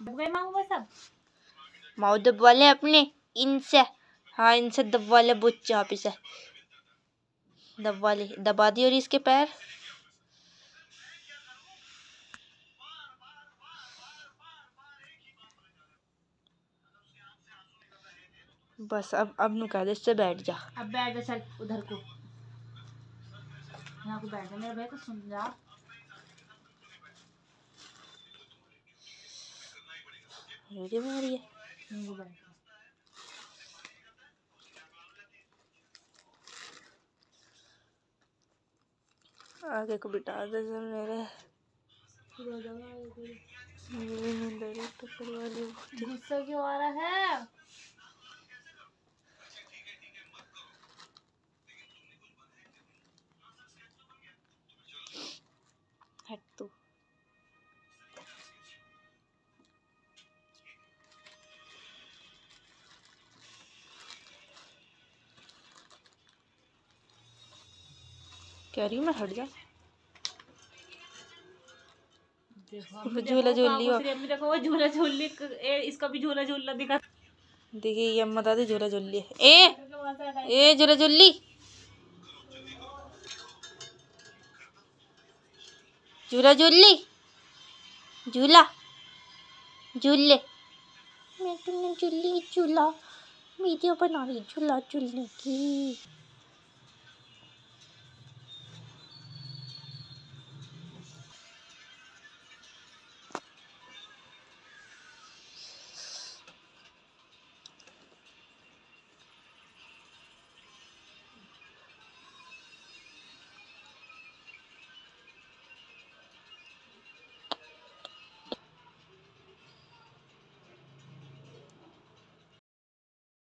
गए मामू सब माऊ दबवा ले अपने इनसे। हाँ इनसे दबवा ले बुच्चा पे से दबा ले, दबा दी। और इसके पैर बस। अब नु कह दे इससे बैठ जा। अब बैठ जा, चल उधर को, यहाँ को बैठ जा मेरा भाई, तो सुन जा। रेडी मारी है। आगे को बिठा दे मेरे। गुस्सा क्यों आ रहा है? हट तू। कह रही हूँ मैं, हट जा। झूला झूल ली हो। देखो वो झूला झूल ली, इसका भी झूला झूलना दिखा। देखिए ये अम्मा दादी झूला झूल ली। ए झूला झूल ली, झूला झूल ली, झूला झूल ले। मैं तुमने झूली झूला वीडियो बना रही झूला झूलने की।